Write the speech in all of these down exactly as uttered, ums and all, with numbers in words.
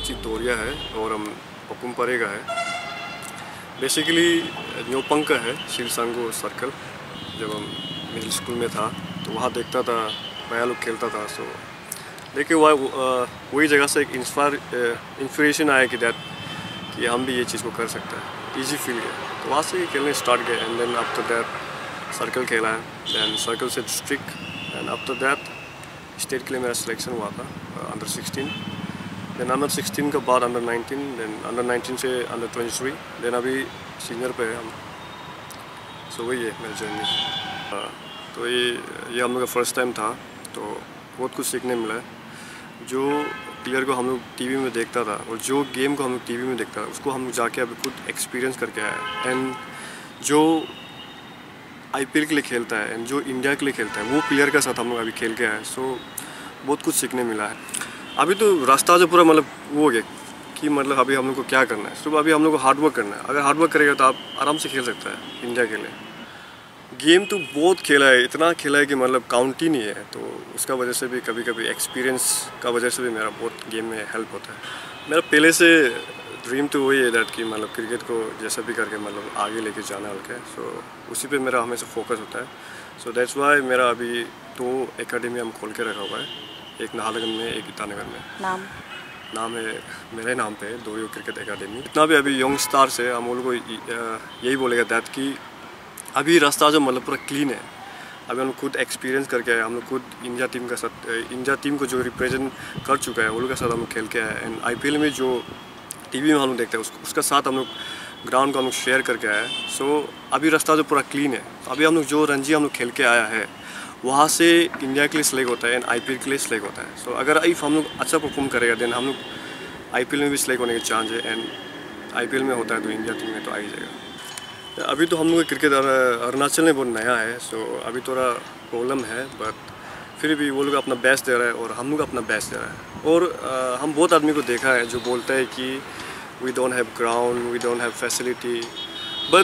टेची डोरिया है और हम पपुमपरे का है। बेसिकली न्योपंग का है शिलसांगो सर्कल। जब हम मिडिल स्कूल में था तो वहाँ देखता था भैया लोग खेलता था। सो देखिए वह वही जगह से एक इंस्पायर इंस्पिरेशन आया कि दैट कि हम भी ये चीज़ को कर सकते हैं। ईजी फील्ड है तो वहाँ से खेलने स्टार्ट किया and then after that circle खेला है, दैन सर्कल से district and after that state के लिए मेरा सिलेक्शन हुआ था under sixteen, then under sixteen के बाद under nineteen, then under nineteen से अंडर ट्वेंटी थ्री, देन अभी सीनियर पे है हम। सो वही है मेरी जर्नी। तो ये ये हम लोग का फर्स्ट टाइम था तो बहुत कुछ सीखने मिला है। जो प्लेयर को हम लोग टीवी में देखता था और जो गेम को हम लोग टीवी में देखता था उसको हम लोग जाके अभी खुद एक्सपीरियंस करके आए एंड जो आईपीएल के लिए खेलता है एंड जो इंडिया के लिए खेलता है वो प्लेयर के साथ हम लोग अभी खेल के आए। सो बहुत कुछ सीखने मिला है। अभी तो रास्ता जो पूरा मतलब वो हो गया कि मतलब अभी हम लोग को क्या करना है। सुबह अभी हम लोग को हार्ड वर्क करना है। अगर हार्ड वर्क करेगा तो आप आराम से खेल सकता है इंडिया के लिए। गेम तो बहुत खेला है, इतना खेला है कि मतलब काउंट ही नहीं है। तो उसका वजह से भी कभी कभी एक्सपीरियंस का वजह से भी मेरा बहुत गेम में हेल्प होता है। मेरा पहले से ड्रीम तो वही है दैट कि मतलब क्रिकेट को जैसा भी करके मतलब आगे लेके जाना होता है। सो उसी पे मेरा हमेशा फोकस होता है। सो दैट्स वाई मेरा अभी दो एकेडमी हम खोल के रखा हुआ है, एक नाहरलगुन में एक ईटानगर में। नाम नाम है मेरे नाम पे डोरिया क्रिकेट एकेडमी। इतना भी अभी यंग स्टार से हम लोगों को यही बोलेगा दैट कि अभी रास्ता जो मतलब पूरा क्लीन है। अभी हम लोग खुद एक्सपीरियंस करके आए, हम लोग खुद इंडिया टीम के साथ इंडिया टीम को जो रिप्रेजेंट कर चुका है वो लोग के साथ हम लोग खेल के आए एंड आईपीएल में जो टीवी में हम लोग देखते हैं उस, उसका साथ हम लोग ग्राउंड को हम लोग शेयर करके आए। सो so, अभी रास्ता जो पूरा क्लीन है। अभी हम लोग जो रणजी हम लोग खेल के आया है वहाँ से इंडिया के लिए सिलेक्ट होता है एंड आईपीएल के लिए सिलेक्ट होता है। सो so, अगर इफ हम लोग अच्छा परफॉर्म करेगा देन हम लोग आईपीएल में भी सिलेक्ट होने के चांस है एंड आईपीएल में होता है तो इंडिया टीम में तो आ ही जाएगा। अभी तो हम लोग क्रिकेट अरुणाचल में बहुत नया है। सो so, अभी थोड़ा प्रॉब्लम है बट फिर भी वो लोग अपना बेस्ट दे रहा है और हम लोग अपना बेस्ट दे रहा है। और आ, हम बहुत आदमी को देखा है जो बोलता है कि we don't have ground, we don't have facility. But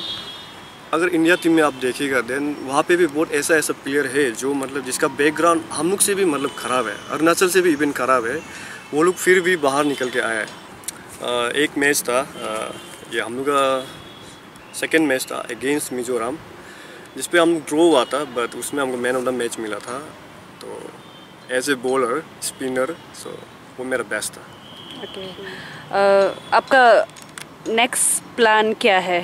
अगर इंडिया टीम में आप देखिएगा देन वहाँ पे भी बहुत ऐसा ऐसा प्लेयर है जो मतलब जिसका बैकग्राउंड हम लोग से भी मतलब ख़राब है, अरुणाचल से भी इवन ख़राब है। वो लोग फिर भी बाहर निकल के आए हैं। एक मैच था आ, ये हम लोग का सेकेंड मैच था अगेंस्ट मिजोरम जिस पे हम ड्रॉ हुआ था बट उसमें हमको मैन ऑफ द मैच मिला था। तो as a bowler spinner so वो मेरा बेस्ट था। Okay okay. uh, आपका नेक्स्ट प्लान क्या है?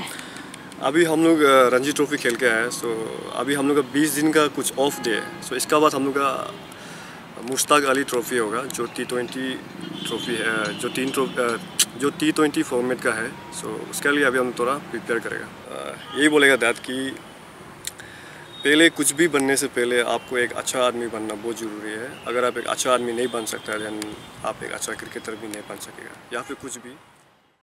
अभी हम लोग रणजी ट्रॉफी खेल के आए। सो अभी हम लोग का बीस दिन का कुछ ऑफ डे है। सो इसका बाद हम लोग का मुश्ताक अली ट्रॉफी होगा जो टी ट्वेंटी ट्रॉफी है, जो तीन ट्रॉफी जो टी ट्वेंटी फॉर्मेट का है। सो so, उसके लिए अभी हम थोड़ा प्रिपेयर करेगा। यही बोलेगा दैट कि पहले कुछ भी बनने से पहले आपको एक अच्छा आदमी बनना बहुत ज़रूरी है। अगर आप एक अच्छा आदमी नहीं बन सकता देन आप एक अच्छा क्रिकेटर भी नहीं बन सकेगा या फिर कुछ भी।